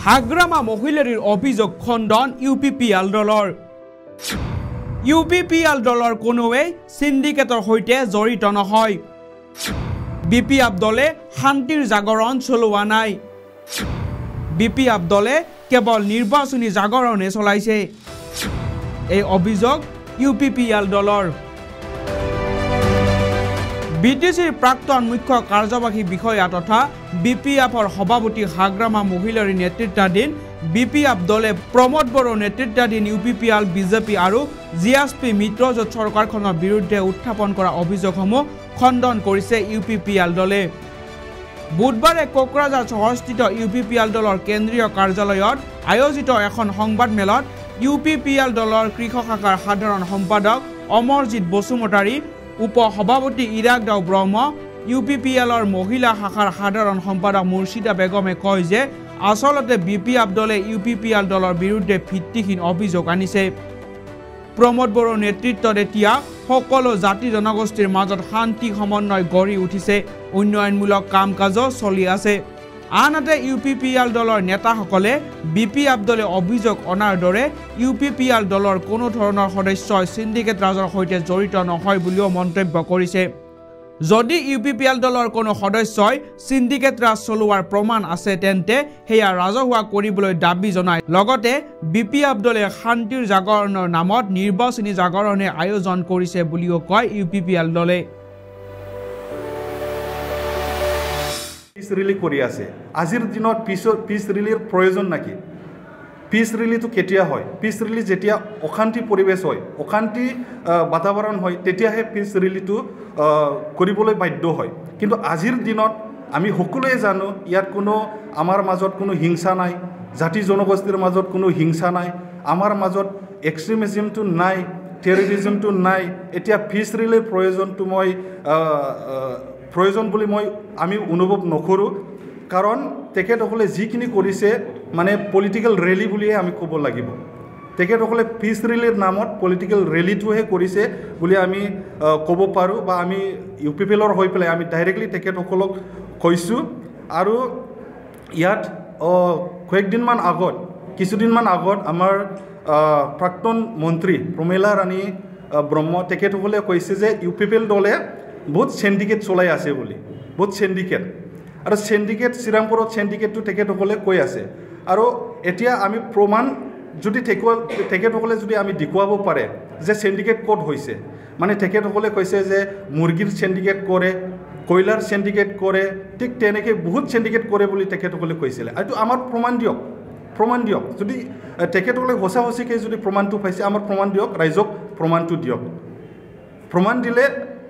হাগ্ৰামা মহিলাৰীৰ অভিযোগ খণ্ডন UPPL দলৰ UPPL দলৰ কোনোৱে সিন্ডিকেটৰ সৈতে জড়িত নহয় BPF দলে শান্তিৰ জাগৰণ চলোৱা নাই BPF দলে কেৱল নিৰ্বাচনী জাগৰণে চলাইছে এই অভিযোগ UPPL দলৰ BTCৰ প্ৰাক্তন মুখ্য কাৰ্যবাহী বিষয়া তথা BPFৰ সভাপতি হাগ্ৰামা মহিলাৰ নেতৃত্বাধীন BPF দলে প্ৰমোদ বড়ো নেতৃত্বাধীন UPPL BJP আৰু GSP মিত্ৰজোঁট চৰকাৰখনৰ বিৰুদ্ধে উত্থাপন কৰা অভিযোগসমূহ খণ্ডন কৰিছে UPPL দলে বুধবাৰে কোকৰাঝাৰ চহৰস্থিত UPPL দলৰ কেন্দ্ৰীয় কাৰ্যালয়ত আয়োজিত এখন সংবাদ মেলত UPPL দলৰ কৃষক শাখাৰ সাধাৰণ সম্পাদক অমৰজিৎ বসুমতাৰী উপ-সভাপতি ইৰাকদাও ব্ৰহ্ম UPPLৰ মহিলা শাখাৰ সাধাৰণ সম্পাদক মুৰ্শিদা বেগমে কয় যে আসলতে BPF দলে UPPL দলৰ বিৰুদ্ধে ভিত্তিহীন অভিযোগ আনিছে প্ৰমোদ বড়ো নেতৃত্বত এতিয়া সকলো জাতি জনগোষ্ঠীৰ মাজত শান্তি সমন্বয় গঢ়ি উঠিছে উন্নয়নমূলক কাম-কাজ চলি আছে আনহাতে UPPL দলৰ নেতাসকলে BPF দলে অভিযোগ অনাৰ দৰে UPPL দলৰ কোনো ধৰণৰ সদস্যই সিন্ডিকেট ৰাজৰ সৈতে জড়িত নহয় বুলিও মন্তব্য কৰিছে যদি UPPL দলৰ কোনো সদস্যই সিন্ডিকেট ৰাজ চলোৱাৰ প্ৰমাণ আছে তেন্তে হেয়া ৰাজহুৱা কৰিবলৈ দাবী জনায় লগতে BPF দলে শান্তিৰ জাগৰণৰ নামত নিৰ্বাচনী জাগৰণে আয়োজন কৰিছে বুলিও কয় UPPL দলে পিস রিলি কৰি আছে আজিৰ দিনত পিস রিলিৰ প্ৰয়োজন নাকি পিস রিলিটো কেতিয়া হয় পিস রিলি যেতিয়া অশান্তি পৰিবেশ হয় অশান্তি বাতাবৰণ হয় তেতিয়াহে পিস রিলিটো কৰিবলৈ বাধ্য হয় কিন্তু আজিৰ দিনত আমি সকলোৱে জানো ইয়াত কোনো আমাৰ মাজত কোনো হিংসা নাই জাতি জনগোষ্ঠীৰ মাজত কোনো হিংসা নাই আমাৰ মাজত এক্সট্ৰিমিজমটো নাই টেৰৰিজমটো নাই এতিয়া পিস রিলিৰ প্ৰয়োজনটো মই প্ৰয়োজন বুলি আমি অনুভৱ নকৰোঁ কাৰণ তেখেতসকলে যিখিনি কৰিছে মানে পলিটিক্যাল ৰেলী বুলিয়ে আমি ক'ব লাগিব তেখেতসকলে পিস ৰিলিৰ নামত পলিটিক্যাল ৰেলীটোহে কৰিছে বুলি আমি ক'ব পাৰোঁ বা আমি UPPLৰ হৈ পেলাই আমি ডাইৰেক্টলি তেখেতসকলক কৈছোঁ আৰু ইয়াত কিছুদিনমান আগত আমাৰ প্ৰাক্তন মন্ত্ৰী প্ৰমীলা ৰাণী ব্ৰহ্ম তেখেতসকলে কৈছে যে UPPL দলে বহুত সিন্ডিকেট চলাই আছে বুলি বহুত সিন্ডিকেট আৰু সিন্ডিকেট শ্ৰীৰামপুৰত সিন্ডিকেটটো তেখেতসকলে কৈ আছে আৰু এতিয়া আমি প্ৰমাণ যদি তেখেতসকলে যদি আমি দেখুৱাব পাৰে যে সিন্ডিকেট ক'ত হৈছে মানে তেখেতসকলে কৈছে যে মুৰ্গীৰ সিন্ডিকেট কৰে কয়লাৰ সিন্ডিকেট কৰে ঠিক তেনেকৈ বহুত সিন্ডিকেট কৰে বুলি তেখেতসকলে কৈছিলে আৰু আমাৰ প্ৰমাণ দিয়ক যদি তেখেতসকলে সঁচাকৈ যদি প্ৰমাণটো পাইছে আমাৰ প্ৰমাণ দিয়ক ৰাইজক প্ৰমাণটো দিয়ক প্ৰমাণ দিলে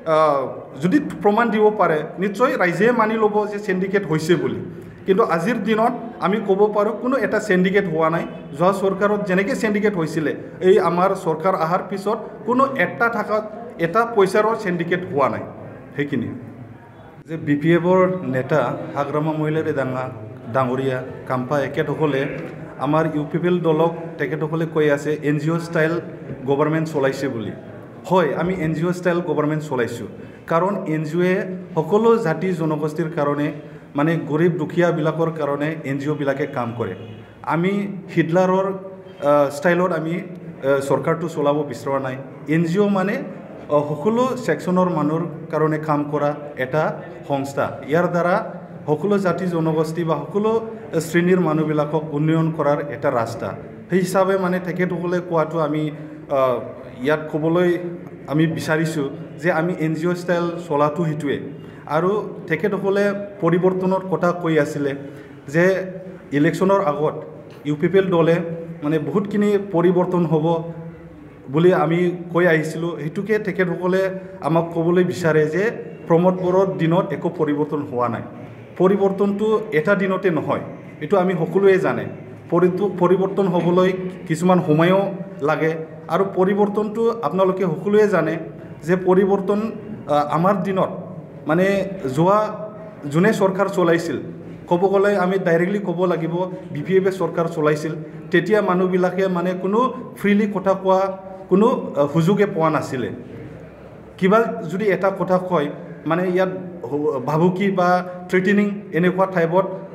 যদি প্ৰমাণ দিব পাৰে নিশ্চয় ৰাইজে মানি ল'ব যে সিন্ডিকেট হৈছে বুলি কিন্তু আজিৰ দিনত আমি ক'ব পাৰোঁ কোনো এটা সিন্ডিকেট হোৱা নাই যোৱা চৰকাৰত যেনেকৈ সিন্ডিকেট হৈছিলে এই আমাৰ চৰকাৰ অহাৰ পিছত কোনো এটা পইচাৰৰ সিন্ডিকেট হোৱা নাই সেইখিনি যে BPFৰ নেতা হাগ্ৰামা মহিলাৰী ডাঙৰীয়া কাম্পা এখেতসকলে আমাৰ UPPL দলক তেখেতসকলে কৈ আছে NGO ষ্টাইল গভৰ্ণমেণ্ট চলাইছে বুলি হয় আমি NGO ষ্টাইল গভৰ্ণমেণ্ট চলাইছোঁ কাৰণ NGOয়ে সকলো জাতি জনগোষ্ঠীৰ কাৰণে মানে গৰীব দুখীয়াবিলাকৰ কাৰণে NGOবিলাকে কাম কৰে আমি হিটলাৰৰ ষ্টাইলত আমি চৰকাৰটো চলাব বিচৰা নাই NGO মানে সকলো ছেকশ্যনৰ মানুহৰ কাৰণে কাম কৰা এটা সংস্থা ইয়াৰ দ্বাৰা সকলো জাতি জনগোষ্ঠী বা সকলো শ্ৰেণীৰ মানুহবিলাকক উন্নয়ন কৰাৰ এটা ৰাস্তা সেই হিচাপে মানে তেখেতসকলে কোৱাটো আমি ইয়াত ক'বলৈ আমি বিচাৰিছোঁ যে আমি NGO ষ্টাইল চলাটো সেইটোৱে আৰু তেখেতসকলে পৰিৱৰ্তনৰ কথা কৈ আছিলে যে ইলেকশ্যনৰ আগত UPPL দলে মানে বহুতখিনি পৰিৱৰ্তন হ'ব বুলি আমি কৈ আহিছিলোঁ সেইটোকে তেখেতসকলে আমাক ক'বলৈ বিচাৰে যে প্ৰমোদ বড়োৰ দিনত একো পৰিৱৰ্তন হোৱা নাই পৰিৱৰ্তনটো এটা দিনতে নহয় এইটো আমি সকলোৱে জানে পৰিৱৰ্তন হ'বলৈ কিছুমান সময়ো লাগে আৰু পৰিৱৰ্তনটো আপোনালোকে সকলোৱে জানে যে পৰিৱৰ্তন আমাৰ দিনত মানে যোনে চৰকাৰ চলাইছিল ক'ব গ'লে আমি ডাইৰেক্টলি ক'ব লাগিব BPFে চৰকাৰ চলাইছিল তেতিয়া মানুহবিলাকে মানে কোনো ফ্ৰীলি কথা কোৱা কোনো সুযোগে পোৱা নাছিলে কিবা যদি এটা কথা কয় মানে ইয়াত ভাবুকি বা থ্ৰেটেনিং এনেকুৱা টাইপত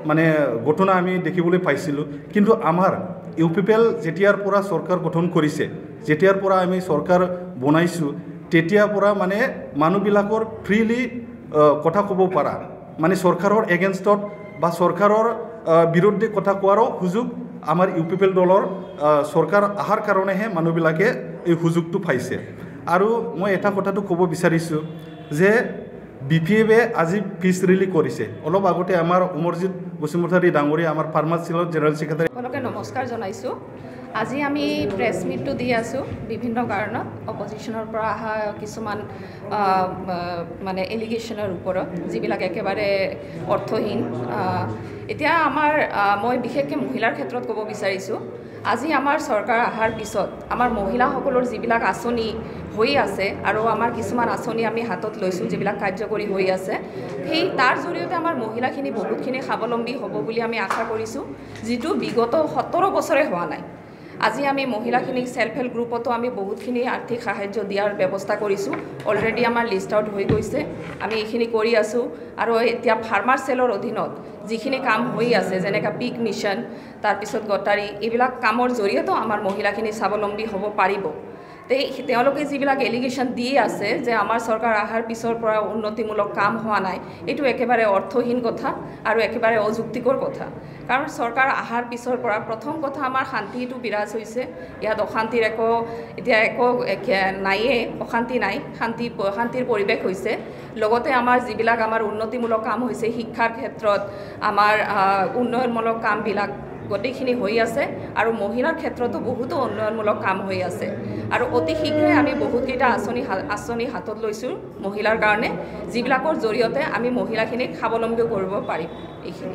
মানে ঘটনা আমি দেখিবলৈ পাইছিলোঁ কিন্তু আমাৰ UPPL যেতিয়াৰ পৰা চৰকাৰ গঠন কৰিছে যেতিয়াৰ পৰা আমি চৰকাৰ বনাইছোঁ তেতিয়াৰ পৰা মানে মানুহবিলাকৰ ফ্ৰীলি কথা ক'ব পাৰা মানে চৰকাৰৰ এগেইনষ্টত বা চৰকাৰৰ বিৰুদ্ধে কথা কোৱাৰো সুযোগ আমাৰ UPPL দলৰ চৰকাৰ অহাৰ কাৰণেহে মানুহবিলাকে এই সুযোগটো পাইছে আৰু মই এটা কথাটো ক'ব বিচাৰিছোঁ যে BPFে আজি পিছ ৰিলি কৰিছে অলপ আগতে আমাৰ উমৰজিৎ বসুমতাৰী ডাঙৰীয়া আমাৰ ফাৰ্মাৰ সেলৰ জেনেৰেল সেক্ৰেটাৰী সকলোকে নমস্কাৰ জনাইছোঁ আজি আমি প্ৰেছ মিটটো দি আছোঁ বিভিন্ন কাৰণত অপজিশ্যনৰ পৰা অহা কিছুমান মানে এলিগেশ্যনৰ ওপৰত যিবিলাক একেবাৰে অৰ্থহীন এতিয়া আমাৰ মই বিশেষকৈ মহিলাৰ ক্ষেত্ৰত ক'ব বিচাৰিছোঁ আজি আমাৰ চৰকাৰ অহাৰ পিছত আমাৰ মহিলাসকলৰ যিবিলাক আঁচনি হৈ আছে আৰু আমাৰ কিছুমান আঁচনি আমি হাতত লৈছোঁ যিবিলাক কাৰ্যকৰী হৈ আছে সেই তাৰ জৰিয়তে আমাৰ মহিলাখিনি বহুতখিনি স্বাৱলম্বী হ'ব বুলি আমি আশা কৰিছোঁ যিটো বিগত 17 বছৰে হোৱা নাই আজি আমি মহিলাখিনিক সেলফ হেল্প গ্ৰুপতো আমি বহুতখিনি আৰ্থিক সাহায্য দিয়াৰ ব্যৱস্থা কৰিছোঁ অলৰেডি আমাৰ লিষ্ট আউট হৈ গৈছে আমি এইখিনি কৰি আছোঁ আৰু এতিয়া ফাৰ্মাৰ সেলৰ অধীনত যিখিনি কাম হৈ আছে যেনেকৈ পিক মিছন তাৰপিছত গটাৰী এইবিলাক কামৰ জৰিয়তেও আমাৰ মহিলাখিনি স্বাৱলম্বী হ'ব পাৰিব তেওঁলোকে যিবিলাক এলিগেশ্যন দি আছে যে আমাৰ চৰকাৰ অহাৰ পিছৰ পৰা উন্নতিমূলক কাম হোৱা নাই এইটো একেবাৰে অৰ্থহীন কথা আৰু একেবাৰে অযুক্তিকৰ কথা কাৰণ চৰকাৰ অহাৰ পিছৰ পৰা প্ৰথম কথা আমাৰ শান্তিটো বিৰাজ হৈছে ইয়াত অশান্তিৰ এতিয়া নাইয়ে অশান্তি নাই শান্তিৰ পৰিৱেশ হৈছে লগতে আমাৰ যিবিলাক আমাৰ উন্নতিমূলক কাম হৈছে শিক্ষাৰ ক্ষেত্ৰত আমাৰ উন্নয়নমূলক কামবিলাক গোটেইখিনি হৈ আছে আৰু মহিলাৰ ক্ষেত্ৰতো বহুতো উন্নয়নমূলক কাম হৈ আছে আৰু অতি শীঘ্ৰে আমি বহুতকেইটা আঁচনি হাতত লৈছোঁ মহিলাৰ কাৰণে যিবিলাকৰ জৰিয়তে আমি মহিলাখিনিক স্বাৱলম্বী কৰিব পাৰিম এইখিনি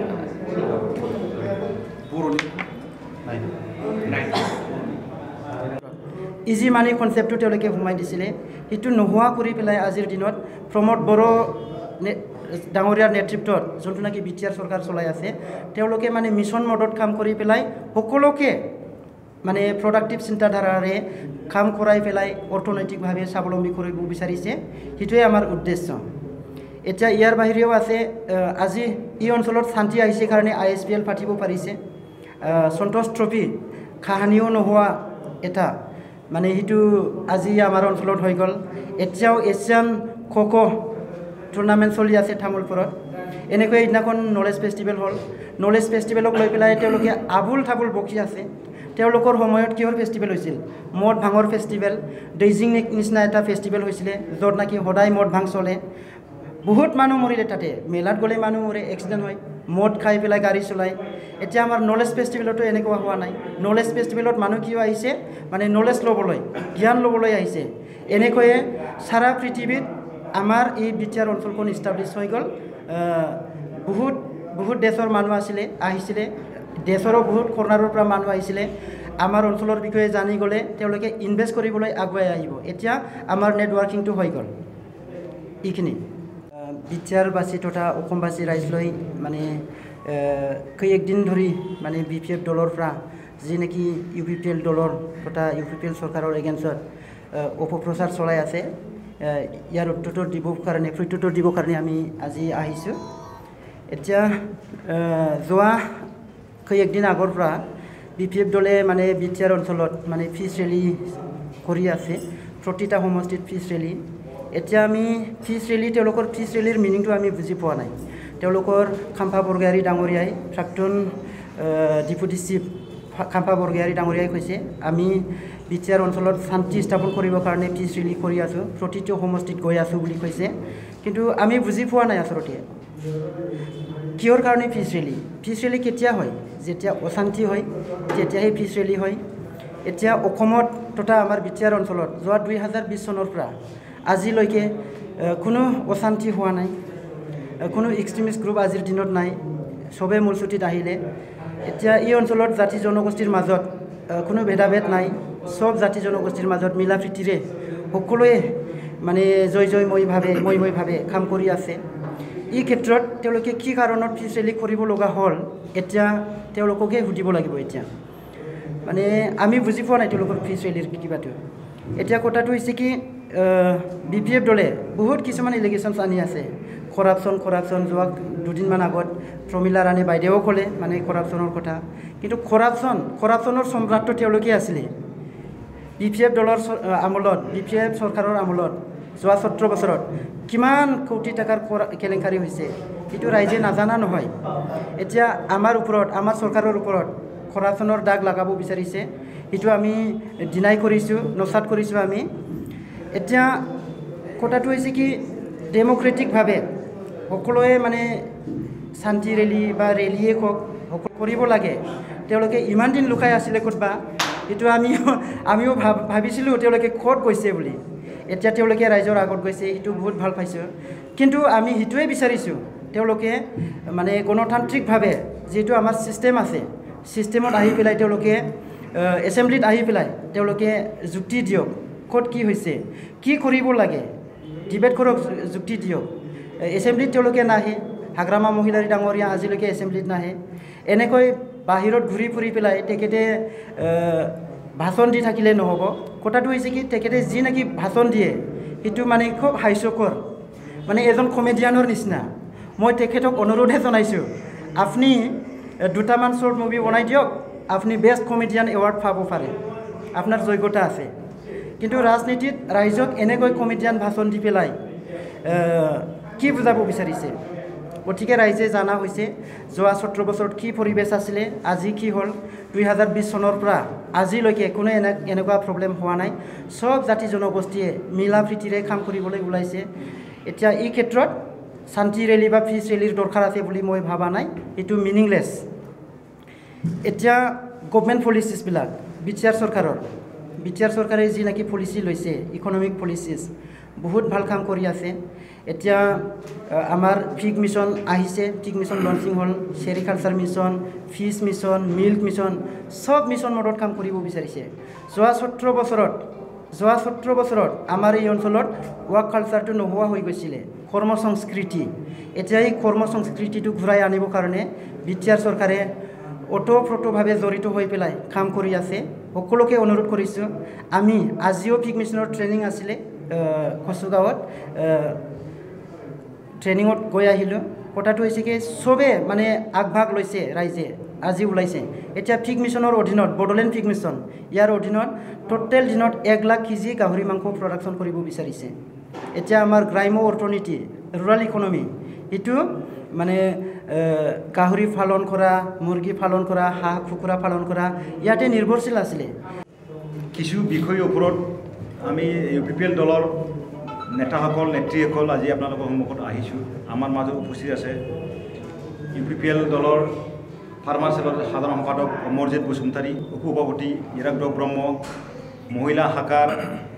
ধন্যবাদ ইজি মানি কনচেপ্টটো তেওঁলোকে সোমাই দিছিলে সেইটো নোহোৱা কৰি পেলাই আজিৰ দিনত প্ৰমোদ বড়ো ডাঙৰীয়াৰ নেতৃত্বত যোনটো নাকি BTR চৰকাৰ চলাই আছে তেওঁলোকে মানে মিছন মডত কাম কৰি পেলাই সকলোকে মানে প্ৰডাক্টিভ চিন্তাধাৰাৰে কাম কৰাই পেলাই অৰ্থনৈতিকভাৱে স্বাৱলম্বী কৰিব বিচাৰিছে সেইটোৱে আমাৰ উদ্দেশ্য এতিয়া ইয়াৰ বাহিৰেও আছে আজি এই অঞ্চলত শান্তি আহিছে কাৰণে ISPL পাতিব পাৰিছে সন্তোষ ট্ৰফি কাহানিও নোহোৱা এটা মানে সেইটো আজি আমাৰ অঞ্চলত হৈ গ'ল এতিয়াও এছিয়ান খো টুৰ্ণামেণ্ট চলি আছে তামোলপুৰত এনেকৈ এইদিনাখন নলেজ ফেষ্টিভেল হ'ল নলেজ ফেষ্টিভেলক লৈ পেলাই তেওঁলোকে আবুল থাবুল বকি আছে তেওঁলোকৰ সময়ত কিহৰ ফেষ্টিভেল হৈছিল মদ ভাঙৰ ফেষ্টিভেল ডেইজিং নিচিনা এটা ফেষ্টিভেল হৈছিলে য'ত নাকি সদায় মদ ভাং চলে বহুত মানুহ মৰিলে তাতে মেলাত গ'লে মানুহ মৰে এক্সিডেণ্ট হয় মদ খাই পেলাই গাড়ী চলায় এতিয়া আমাৰ নলেজ ফেষ্টিভেলতো এনেকুৱা হোৱা নাই নলেজ ফেষ্টিভেলত মানুহ কিয় আহিছে মানে নলেজ ল'বলৈ জ্ঞান ল'বলৈ আহিছে এনেকৈয়ে সাৰা পৃথিৱীত আমাৰ এই BTR অঞ্চলখন ইষ্টাব্লিছ হৈ গ'ল বহুত দেশৰ মানুহ আহিছিলে দেশৰো বহুত কৰ্ণাৰৰ পৰা মানুহ আহিছিলে আমাৰ অঞ্চলৰ বিষয়ে জানি গ'লে তেওঁলোকে ইনভেষ্ট কৰিবলৈ আগুৱাই আহিব এতিয়া আমাৰ নেটৱৰ্কিংটো হৈ গ'ল এইখিনি BTR বাসী তথা অসমবাসী ৰাইজলৈ মানে কেইদিন ধৰি মানে BPF দলৰ পৰা যি নেকি UPPL দলৰ তথা UPPL চৰকাৰৰ এগেইনষ্টত অপপ্ৰচাৰ চলাই আছে ইয়াৰ প্ৰত্যুত্তৰ দিবৰ কাৰণে আমি আজি আহিছোঁ এতিয়া যোৱা কেইদিন আগৰ পৰা BPF দলে মানে BTR অঞ্চলত মানে ফিজ ৰেলী কৰি আছে প্ৰতিটা সমষ্টিত ফিজ ৰেলী এতিয়া আমি ফিজ ৰেলী তেওঁলোকৰ ফিজ ৰেলীৰ মিনিংটো আমি বুজি পোৱা নাই তেওঁলোকৰ খাম্পা বৰগয়াৰী ডাঙৰীয়াই প্ৰাক্তন ডিপুটি চিফ খাম্পা বৰগয়াৰী ডাঙৰীয়াই কৈছে আমি BTR অঞ্চলত শান্তি স্থাপন কৰিবৰ কাৰণে ফিজ ৰেলী কৰি আছোঁ প্ৰতিটো সমষ্টিত গৈ আছোঁ বুলি কৈছে কিন্তু আমি বুজি পোৱা নাই আচলতে কিহৰ কাৰণে ফিজ ৰেলী কেতিয়া হয় যেতিয়া অশান্তি হয় তেতিয়াহে ফিজ ৰেলী হয় এতিয়া অসমত তথা আমাৰ BTR অঞ্চলত যোৱা 2020 চনৰ পৰা আজিলৈকে কোনো অশান্তি হোৱা নাই কোনো এক্সট্ৰিমিষ্ট গ্ৰুপ আজিৰ দিনত নাই সবে মূলচুটিত আহিলে এতিয়া এই অঞ্চলত জাতি জনগোষ্ঠীৰ মাজত কোনো ভেদাভেদ নাই সব জাতি জনগোষ্ঠীৰ মাজত মিলা প্ৰীতিৰে সকলোৱে মানে জয়ময়ভাৱে কাম কৰি আছে এই ক্ষেত্ৰত তেওঁলোকে কি কাৰণত ফিজ ৰেলী কৰিব লগা হ'ল এতিয়া তেওঁলোককে সুধিব লাগিব এতিয়া মানে আমি বুজি পোৱা নাই তেওঁলোকৰ ফিজ ৰেলীৰ কিবাটো এতিয়া কথাটো হৈছে কি BPF দলে বহুত কিছুমান এলিগেশ্যনছ আনি আছে কৰাপশ্যন যোৱা দুদিনমান আগত প্ৰমীলা ৰাণী বাইদেৱেও ক'লে মানে কৰাপশ্যনৰ কথা কিন্তু কৰাপশ্যনৰ সম্ৰাটটো তেওঁলোকে আছিলে BPF দলৰ আমলত BPF চৰকাৰৰ আমলত যোৱা 17 বছৰত কিমান কোটি টাকাৰ কেলেংকাৰী হৈছে এইটো ৰাইজে নাজানা নহয় এতিয়া আমাৰ চৰকাৰৰ ওপৰত কৰাপশ্যনৰ দাগ লগাব বিচাৰিছে এইটো আমি ডিনাই কৰিছোঁ নচাত কৰিছোঁ আমি এতিয়া কথাটো হৈছে কি ডেমক্ৰেটিকভাৱে সকলোৱে মানে শান্তি ৰেলী বা ৰেলীয়ে হওক কৰিব লাগে তেওঁলোকে ইমান দিন লুকাই আছিলে ক'তবা এইটো আমিও ভাবিছিলোঁ তেওঁলোকে ক'ত গৈছে বুলি এতিয়া তেওঁলোকে ৰাইজৰ আগত গৈছে এইটো বহুত ভাল পাইছোঁ কিন্তু আমি সেইটোৱে বিচাৰিছোঁ তেওঁলোকে মানে গণতান্ত্ৰিকভাৱে যিটো আমাৰ ছিষ্টেম আছে ছিষ্টেমত আহি পেলাই তেওঁলোকে এছেম্বলিত আহি পেলাই তেওঁলোকে যুক্তি দিয়ক ক'ত কি হৈছে কি কৰিব লাগে ডিবেট কৰক যুক্তি দিয়ক এছেম্বলিত তেওঁলোকে নাহে হাগ্ৰামা মহিলাৰী ডাঙৰীয়া আজিলৈকে এছেম্বলিত নাহে এনেকৈ বাহিৰত ঘূৰি ফুৰি পেলাই তেখেতে ভাষণ দি থাকিলে নহ'ব কথাটো হৈছে কি তেখেতে যি নেকি ভাষণ দিয়ে সেইটো মানে খুব হাস্যকৰ মানে এজন কমেডিয়ানৰ নিচিনা মই তেখেতক অনুৰোধহে জনাইছোঁ আপুনি দুটামান শ্বৰ্ট মুভি বনাই দিয়ক আপুনি বেষ্ট কমেডিয়ান এৱাৰ্ড পাব পাৰে আপোনাৰ যোগ্যতা আছে কিন্তু ৰাজনীতিত ৰাইজক এনেকৈ কমেডিয়ান ভাষণ দি পেলাই কি বুজাব বিচাৰিছে গতিকে ৰাইজে জানা হৈছে যোৱা 17 বছৰত কি পৰিৱেশ আছিলে আজি কি হ'ল 2020 চনৰ পৰা আজিলৈকে কোনো এনেকুৱা প্ৰব্লেম হোৱা নাই সব জাতি জনগোষ্ঠীয়ে মিলা প্ৰীতিৰে কাম কৰিবলৈ ওলাইছে এতিয়া এই ক্ষেত্ৰত শান্তি ৰেলী বা পিছ ৰেলীৰ দৰকাৰ আছে বুলি মই ভাবা নাই এইটো মিনিংলেছ এতিয়া গভৰ্ণমেণ্ট পলিচিছবিলাক বিটিআৰ চৰকাৰে যি নেকি পলিচি লৈছে ইকনমিক পলিচিছ বহুত ভাল কাম কৰি আছে এতিয়া আমাৰ ফিগ মিছন আহিছে ফিগ মিছন লঞ্চিং হ'ল sericulture mission fish mission milk mission সব মিছন মদত কাম কৰিব বিচাৰিছে যোৱা 17 বছৰত আমাৰ এই অঞ্চলত ৱৰ্ক কালচাৰটো নোহোৱা হৈ গৈছিলে কৰ্ম সংস্কৃতি এতিয়া এই কৰ্ম সংস্কৃতিটো ঘূৰাই আনিবৰ কাৰণে বিটিআৰ চৰকাৰে ওতঃপ্ৰোতভাৱে জড়িত হৈ পেলাই কাম কৰি আছে সকলোকে অনুৰোধ কৰিছোঁ আমি আজিও ফিগ মিছনৰ ট্ৰেইনিং আছিলে কচুগাঁৱত ট্ৰেইনিঙত গৈ আহিলোঁ কথাটো হৈছে কি চবে মানে আগভাগ লৈছে ৰাইজে আজি ওলাইছে এতিয়া ফিগ মিছনৰ অধীনত বড়োলেণ্ড ফিগ মিছন ইয়াৰ অধীনত টোটেল দিনত 1 লাখ কেজি গাহৰি মাংস প্ৰডাকশ্যন কৰিব বিচাৰিছে এতিয়া আমাৰ গ্ৰাম্য অৰ্থনীতি ৰুৰাল ইকনমি এইটো মানে গাহৰি পালন কৰা মুৰ্গী পালন কৰা হাঁহ কুকুৰা পালন কৰা ইয়াতে নিৰ্ভৰশীল আছিলে কিছু বিষয়ৰ ওপৰত আমি UPPL দলৰ নেতাসকল নেত্ৰীসকল আজি আপোনালোকৰ সন্মুখত আহিছোঁ আমাৰ মাজত উপস্থিত আছে UPPL দলৰ ফাৰ্মাৰ চেলৰ সাধাৰণ সম্পাদক অমৰজিৎ বসুমতাৰী উপসভাপতি ইৰাকদ্ৰ ব্ৰহ্ম মহিলা শাখাৰ